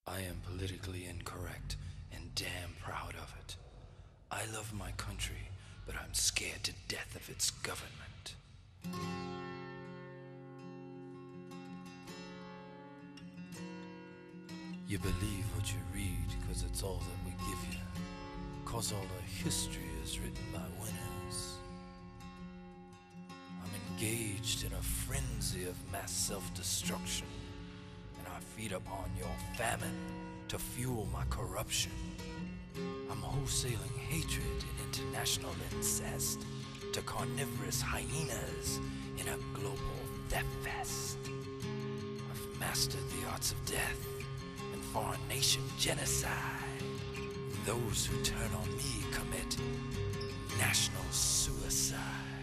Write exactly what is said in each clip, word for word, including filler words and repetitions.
I am politically incorrect and damn proud of it. I love my country, but I'm scared to death of its government. You believe what you read because it's all that we give you, cause all the history is written by winners. I'm engaged in a frenzy of mass self-destruction, and I feed upon your famine to fuel my corruption. I'm wholesaling hatred and international incest to carnivorous hyenas in a global theft fest. I've mastered the arts of death and foreign nation genocide. Those who turn on me commit national suicide.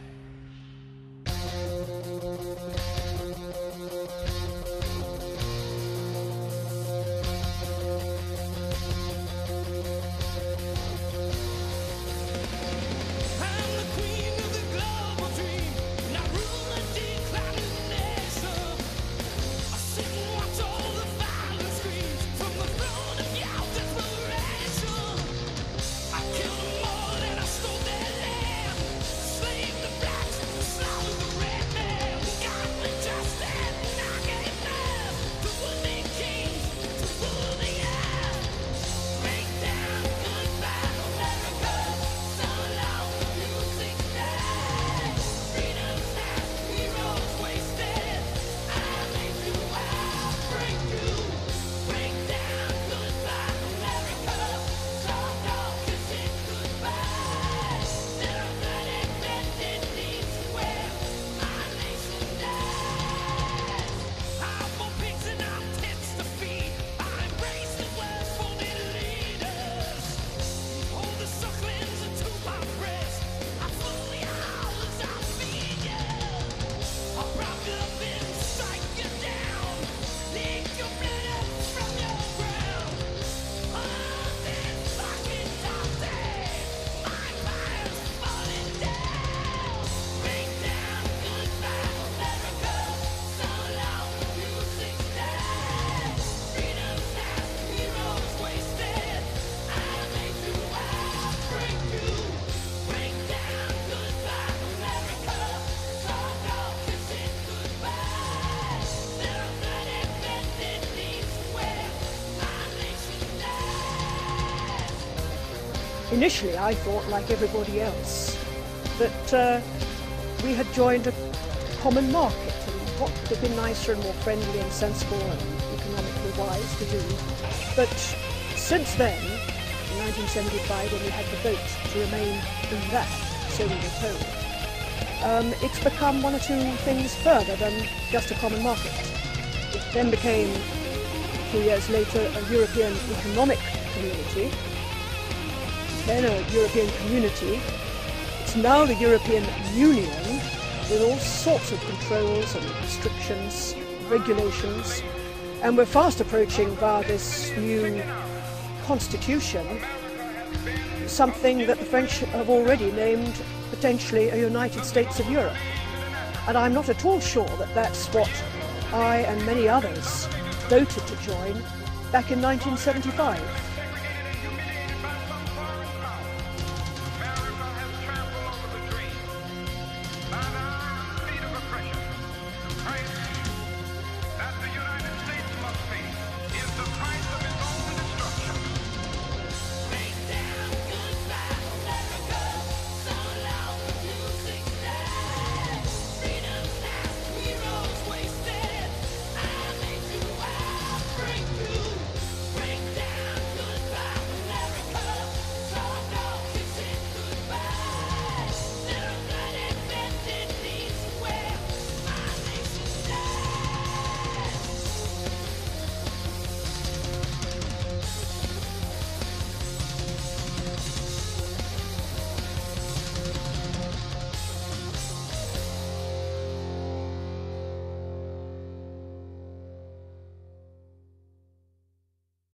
Initially, I thought, like everybody else, that uh, we had joined a common market, and what could have been nicer and more friendly and sensible and economically wise to do. But since then, in nineteen seventy-five, when we had the vote to remain in that, so we were told, um, it's become one or two things further than just a common market. It then became, a few years later, a European economic community, then a European community. It's now the European Union with all sorts of controls and restrictions, regulations, and we're fast approaching via this new constitution something that the French have already named potentially a United States of Europe. And I'm not at all sure that that's what I and many others voted to join back in nineteen seventy-five.